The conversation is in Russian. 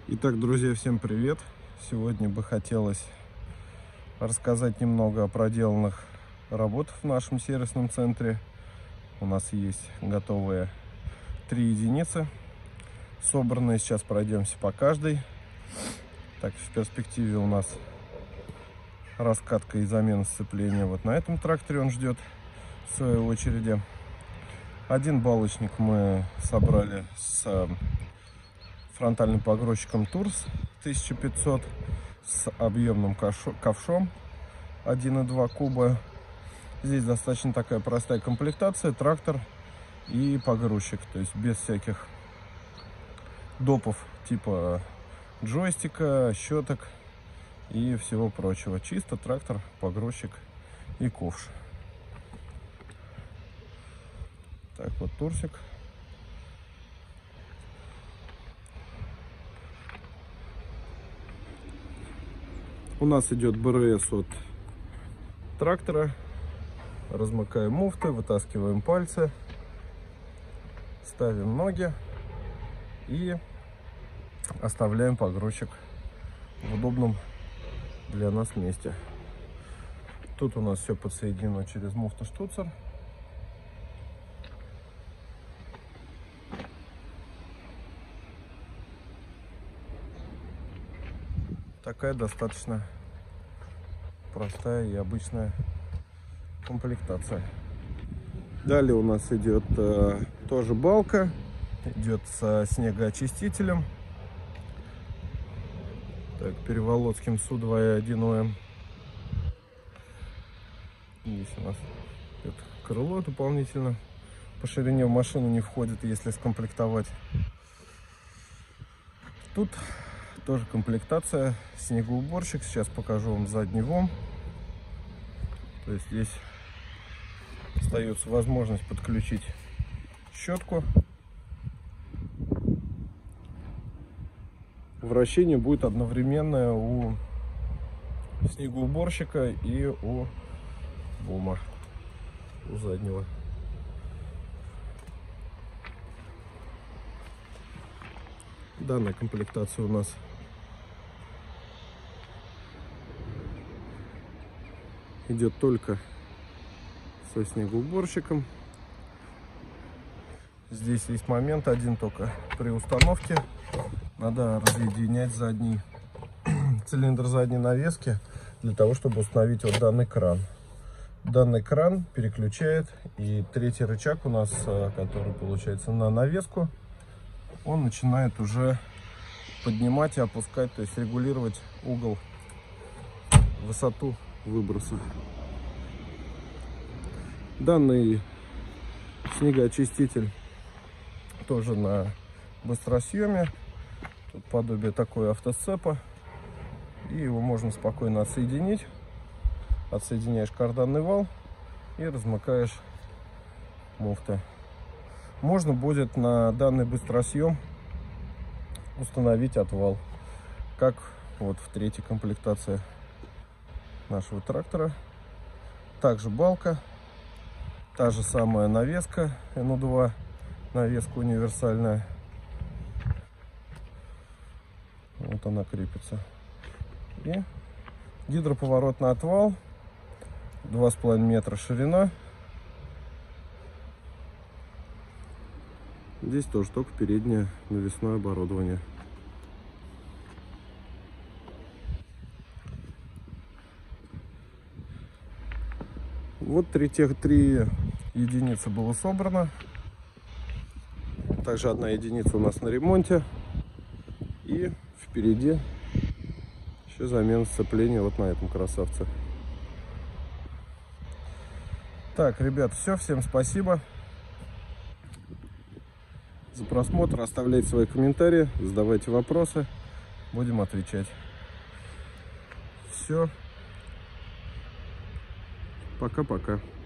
Итак, друзья, всем привет! Сегодня бы хотелось рассказать немного о проделанных работах в нашем сервисном центре. У нас есть готовые 3 единицы, собранные. Сейчас пройдемся по каждой. Так, в перспективе у нас раскатка и замена сцепления. Вот на этом тракторе он ждет в своей очереди. Один балочник мы собрали с фронтальным погрузчиком Турс 1500 с объемным ковшом 1,2 куба. Здесь достаточно такая простая комплектация: трактор и погрузчик, то есть без всяких допов типа джойстика, щеток и всего прочего. Чисто трактор, погрузчик и ковш. Так, вот Турсик. У нас идет БРС от трактора. Размыкаем муфты, вытаскиваем пальцы, ставим ноги и оставляем погрузчик в удобном для нас месте. Тут у нас все подсоединено через муфту-штуцер. Такая достаточно простая и обычная комплектация. Далее у нас идет тоже балка, идет со снегоочистителем. Так, Переволодским Су-2.1 Здесь у нас крыло дополнительно по ширине в машину не входит, если скомплектовать. Тут тоже комплектация, снегоуборщик. Сейчас покажу вам задний ВОМ. То есть здесь остается возможность подключить щетку. Вращение будет одновременное у снегоуборщика и у ВОМа, у заднего. Данная комплектация у нас идет только со снегоуборщиком. Здесь есть момент один только: при установке надо разъединять задний цилиндр задней навески для того, чтобы установить вот данный кран. Данный кран переключает, и третий рычаг у нас, который получается на навеску, он начинает уже поднимать и опускать, то есть регулировать угол, высоту выброса. Данный снегоочиститель тоже на быстросъеме. Тут подобие такой автосцепа, и его можно спокойно отсоединить. Отсоединяешь карданный вал и размыкаешь муфты. Можно будет на данный быстросъем установить отвал, как вот в третьей комплектации нашего трактора. Также балка, та же самая навеска НУ-2, навеска универсальная. Вот она крепится. И гидроповоротный отвал, 2,5 метра ширина. Здесь тоже только переднее навесное оборудование. Вот тех 3 единицы было собрано. Также 1 единица у нас на ремонте. И впереди еще замена сцепления вот на этом красавце. Так, ребят, все. Всем спасибо за просмотр. Оставляйте свои комментарии, задавайте вопросы, будем отвечать. Все. Пока-пока.